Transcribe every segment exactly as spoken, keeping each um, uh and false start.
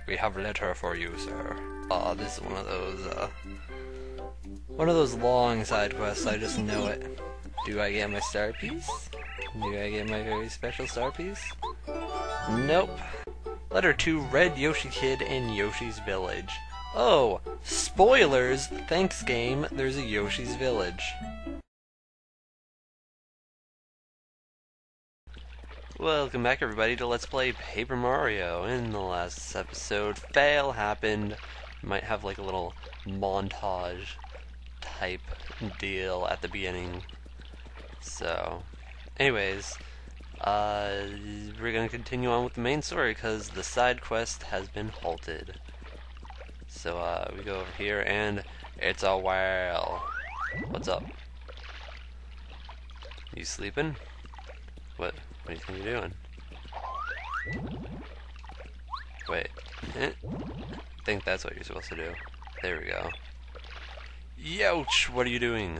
We have a letter for you, sir. Ah, uh, this is one of those, uh... One of those long side quests, I just know it. Do I get my star piece? Do I get my very special star piece? Nope. Letter to Red Yoshi Kid in Yoshi's Village. Oh, spoilers! Thanks game, there's a Yoshi's Village. Welcome back everybody to Let's Play Paper Mario. In the last episode, fail happened. Might have like a little montage type deal at the beginning. So, anyways, uh, we're gonna continue on with the main story because the side quest has been halted. So, uh, we go over here and it's a whale. What's up? You sleeping? What? What do you think you're doing? Wait. Eh? I think that's what you're supposed to do. There we go. Youch! What are you doing?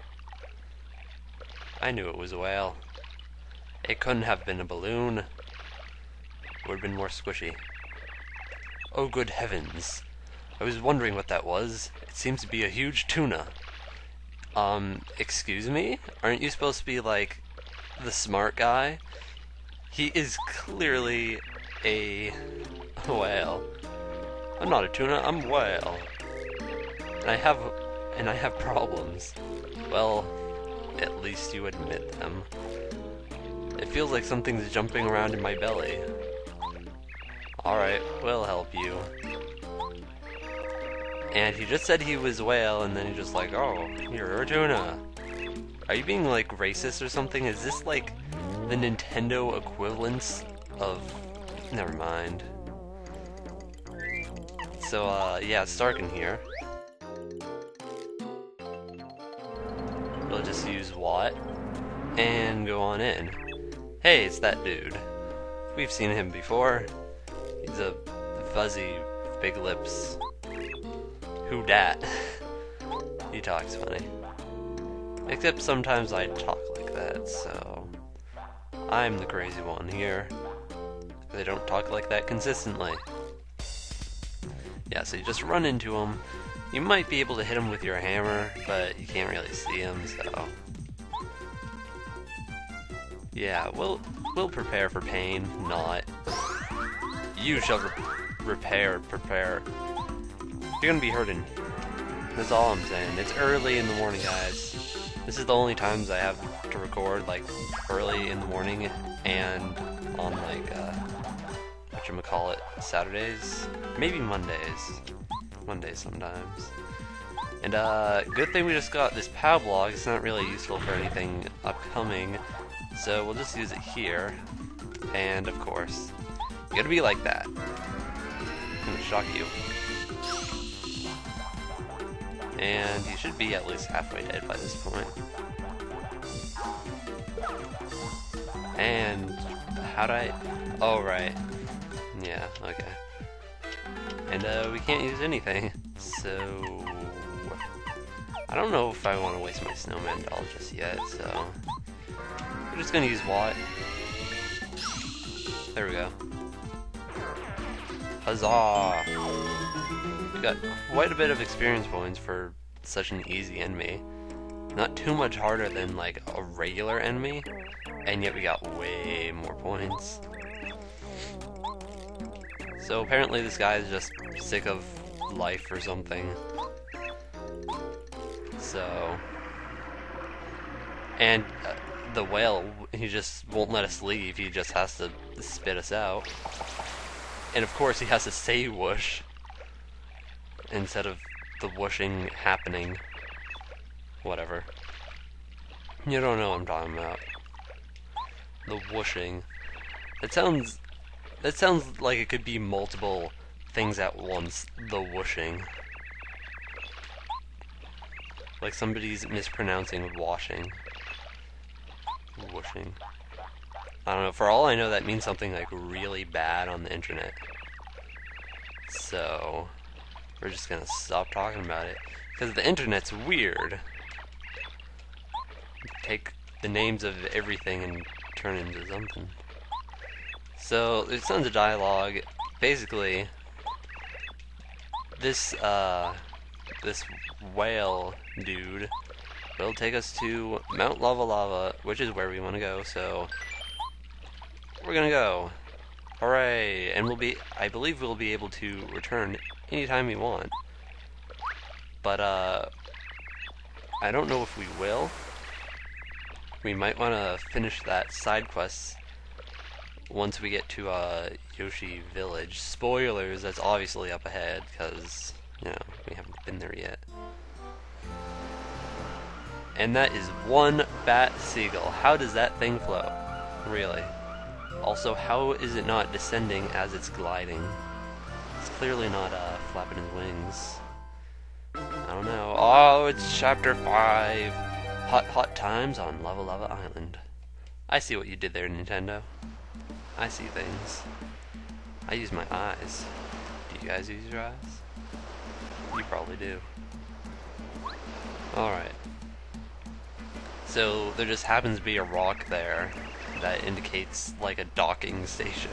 I knew it was a whale. It couldn't have been a balloon. It would have been more squishy. Oh good heavens. I was wondering what that was. It seems to be a huge tuna. Um, excuse me? Aren't you supposed to be like the smart guy? He is clearly a whale. I'm not a tuna, I'm a whale. And I have and I have problems. Well, at least you admit them. It feels like something's jumping around in my belly. Alright, we'll help you. And he just said he was a whale, and then he just like, oh, you're a tuna. Are you being like racist or something? Is this like the Nintendo equivalence of... Never mind. So, uh, yeah, it's dark in here. We'll just use Watt and go on in. Hey, it's that dude. We've seen him before. He's a fuzzy, big lips. Who dat? He talks funny. Except sometimes I talk like that, so... I'm the crazy one here. They don't talk like that consistently. Yeah, so you just run into him. You might be able to hit him with your hammer, but you can't really see him, so... Yeah, we'll, we'll prepare for pain, not. You shall re repair, prepare. You're gonna be hurting. That's all I'm saying. It's early in the morning, guys. This is the only times I have to record, like, early in the morning and on, like, uh, whatchamacallit, Saturdays? Maybe Mondays. Mondays sometimes. And, uh, good thing we just got this POW block. It's not really useful for anything upcoming, so we'll just use it here. And, of course, you gotta be like that. I'm gonna shock you. And he should be at least halfway dead by this point. And how'd I... Oh, right. Yeah, okay. And uh, we can't use anything, so... I don't know if I want to waste my snowman doll just yet, so... We're just gonna use Watt. There we go. Huzzah! We got quite a bit of experience points for such an easy enemy. Not too much harder than like a regular enemy, and yet we got way more points. So apparently this guy is just sick of life or something. So... And uh, the whale, he just won't let us leave, he just has to spit us out. And of course he has to say whoosh instead of the whooshing happening. Whatever. You don't know what I'm talking about. The whooshing. That sounds... That sounds like it could be multiple things at once. The whooshing. Like somebody's mispronouncing washing. Whooshing. I don't know, for all I know that means something like really bad on the internet. So... We're just gonna stop talking about it. Because the internet's weird. Take the names of everything and turn it into something. So, there's tons of dialogue. Basically, this, uh, this whale dude will take us to Mount Lava Lava, which is where we want to go, so we're gonna go. Hooray! And we'll be, I believe we'll be able to return anytime we want. But, uh, I don't know if we will. We might want to finish that side quest once we get to, uh, Yoshi Village. Spoilers, that's obviously up ahead, because, you know, we haven't been there yet. And that is one fat seagull. How does that thing float? Really? Also, how is it not descending as it's gliding? It's clearly not, uh, flapping his wings. I don't know. Oh, it's chapter five. Hot, hot times on Lava Lava Island. I see what you did there, Nintendo. I see things. I use my eyes. Do you guys use your eyes? You probably do. Alright. So, there just happens to be a rock there that indicates, like, a docking station.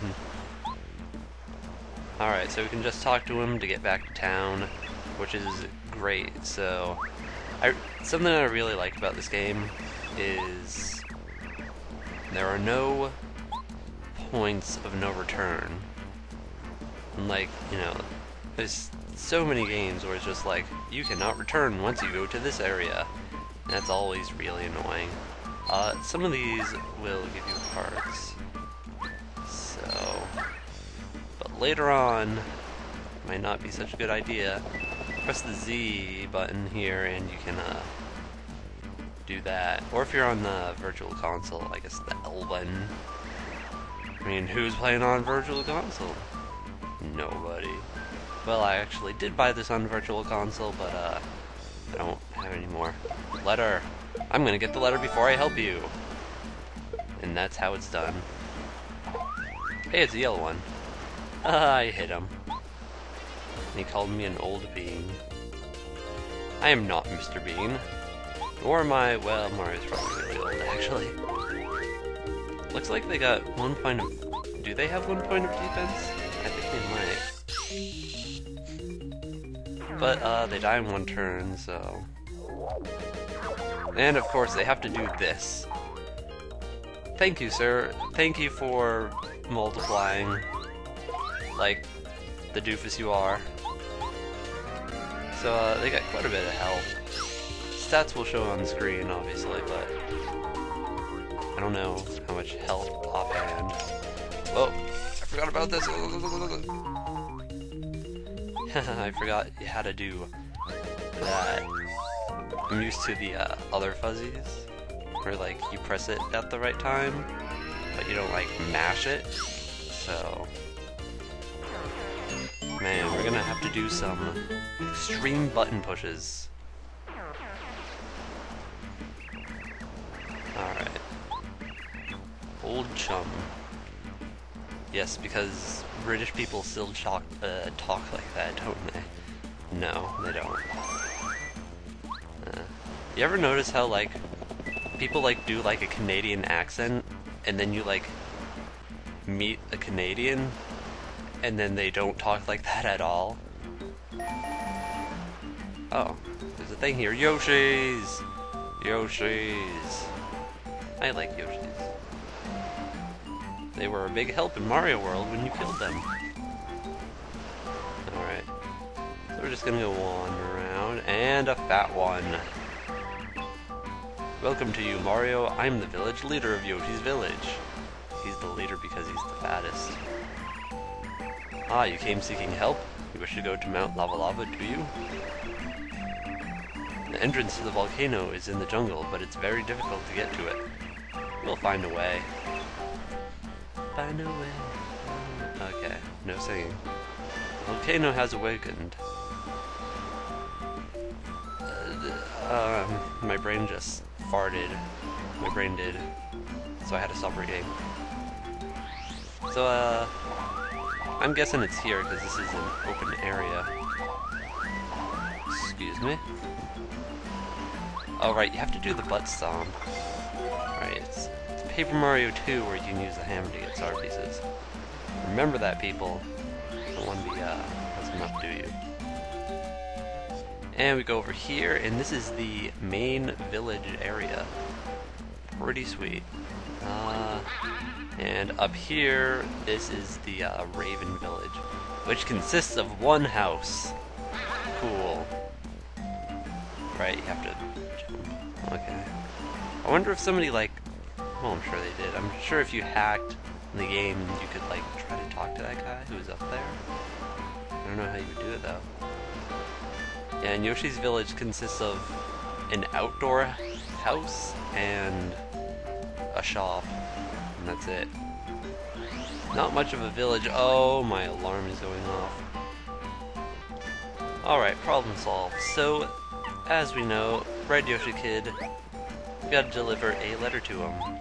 Alright, so we can just talk to him to get back to town, which is great. So, I, something I really like about this game is there are no points of no return. And, like, you know, there's so many games where it's just like, you cannot return once you go to this area. And that's always really annoying. Uh, some of these will give you parts. So, but later on, might not be such a good idea. Press the Z button here and you can uh, do that. Or if you're on the Virtual Console, I guess the L button. I mean, who's playing on Virtual Console? Nobody. Well, I actually did buy this on Virtual Console, but uh, I don't have any more. Letter. I'm gonna get the letter before I help you. And that's how it's done. Hey, it's a yellow one. Ah, I hit him. And he called me an old bean. I am not Mister Bean. Nor am I, well, Mario's probably really old, actually. Looks like they got one point of... Do they have one point of defense? I think they might. But, uh, they die in one turn, so... And, of course, they have to do this. Thank you, sir. Thank you for multiplying. Like, the doofus you are. So, uh, they got quite a bit of health. Stats will show on the screen, obviously, but... I don't know how much health offhand. Whoa! I forgot about this! I forgot how to do that. I'm used to the uh, other fuzzies, where like you press it at the right time, but you don't like mash it. So, man, we're gonna have to do some extreme button pushes. Alright. Old chum. Yes, because British people still talk, uh, talk like that, don't they? No, they don't. Uh, you ever notice how, like, people, like, do, like, a Canadian accent, and then you, like, meet a Canadian, and then they don't talk like that at all? Oh, there's a thing here. Yoshis! Yoshis. I like Yoshis. They were a big help in Mario World when you killed them. Alright. So we're just gonna go wander around, and a fat one. Welcome to you, Mario. I'm the village leader of Yoshi's Village. He's the leader because he's the fattest. Ah, you came seeking help? You wish to go to Mount Lava Lava, do you? The entrance to the volcano is in the jungle, but it's very difficult to get to it. We'll find a way. Find a way. Okay, no singing. The volcano has awakened. Uh, um, my brain just farted. My brain did. So I had to stop reading. So, uh, I'm guessing it's here because this is an open area. Excuse me. Oh, right, you have to do the butt stomp. Right, it's, it's Paper Mario two where you can use the hammer to get star pieces. Remember that, people. Don't want to be, uh, messing up, do you? And we go over here, and this is the main village area. Pretty sweet. Uh, and up here, this is the uh, Raven Village, which consists of one house. Cool. Right, you have to jump. Okay. I wonder if somebody, like, well, I'm sure they did. I'm sure if you hacked the game, you could, like, try to talk to that guy who was up there. I don't know how you would do it, though. Yeah, and Yoshi's Village consists of an outdoor house and a shop, and that's it. Not much of a village. Oh, my alarm is going off. Alright, problem solved. So, as we know, Red Yoshi Kid, we gotta deliver a letter to him.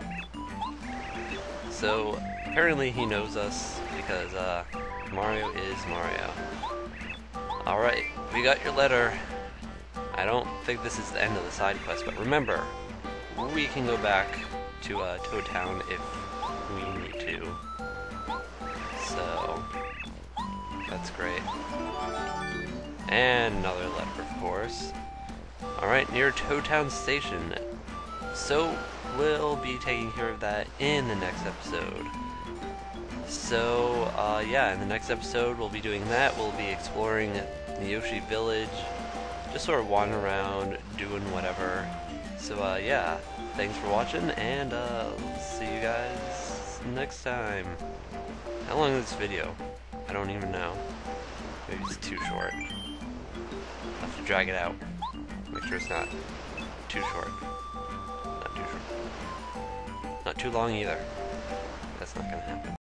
So, apparently he knows us, because, uh, Mario is Mario. Alright, we got your letter. I don't think this is the end of the side quest, but remember, we can go back to uh, Toad Town if we need to. So, that's great. And another letter, of course. Alright, near Toad Town Station. So, we'll be taking care of that in the next episode. So, uh, yeah, in the next episode we'll be doing that. We'll be exploring the Yoshi Village, just sort of wandering around, doing whatever. So, uh, yeah, thanks for watching, and, uh, see you guys next time. How long is this video? I don't even know. Maybe it's too short. I'll have to drag it out. Make sure it's not too short. Not too short. Not too long either. That's not gonna happen.